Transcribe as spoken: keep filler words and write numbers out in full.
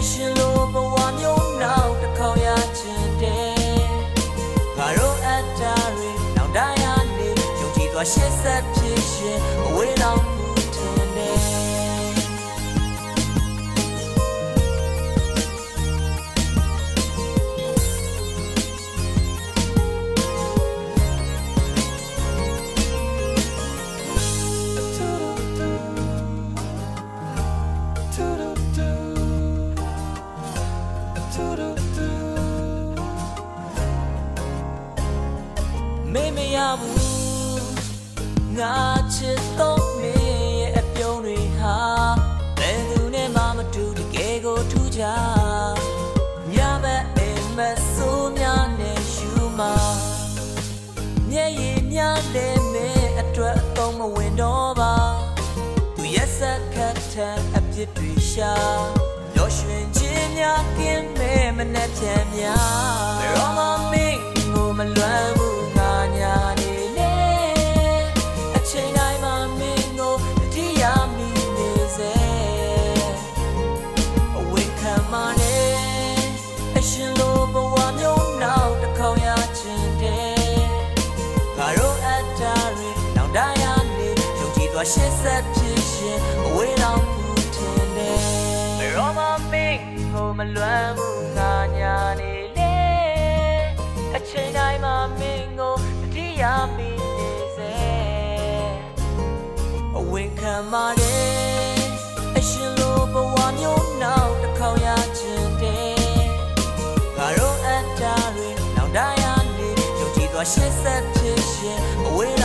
ရှင်လိုဘဝမျိုးနောက်တစ်ခေါက်ရချင်တယ်ငါတို့အတ္တတွေနောက်တိုင်းရနေယုံကြည်သွားရှေ့ဆက်ဖြစ်ရှင်အဝေးတော့ဘူးထင်တယ်မေမရဘူးငါချစ်တော့မင်းရဲ့အပြုံးတွေဟာဘယ်သူနဲ့မှမတူတကယ်ကိုထူးခြားညဘက်အိမ်မက်ဆိုးများနဲ့ယူမှာမျက်ရည်များတဲ့မင်းအတွက်အသုံးမဝင်တော့ပါသူရဲ့စက်ခတ်ထန်အပြစ်တွေရှာပျော်ရွှင်ခြင်းများကင်းမဲ့မနဲ့ပြန်များဘယ်တော့မှမင်းကိုမလွမ်းဘူးညာနေလေအချိန်တိုင်းမှာမင်းကိုတတိယမိနေစေအဝေးခံမနဲ့အရှင်လိုဘဝမျိုးနောက်တစ်ခေါက်ရချင်တယ်ငါတို့အတ္တတွေနောက်တိုင်းရနေယုံကြည်သွားရှေ့ဆက်ဖြစ်ရှင်အဝေးတော့ဘူးထင်တယ်ဘယ်တော့မှမင်းကိုမလွမ်းဘူးငါညာနေလေအချိန်တိုင်းမှာမင်းကိုရမီနေစေအဝင်ခံမတဲ့အရှင်လိုဘဝမျိုးနောက်တစ်ခေါက်ရချင်တယ်ငါတို့အတ္တတွေနောက်တိုင်းရနေယုံကြည်သွားရှေ့ဆက်ဖြစ်ရှင်အဝေး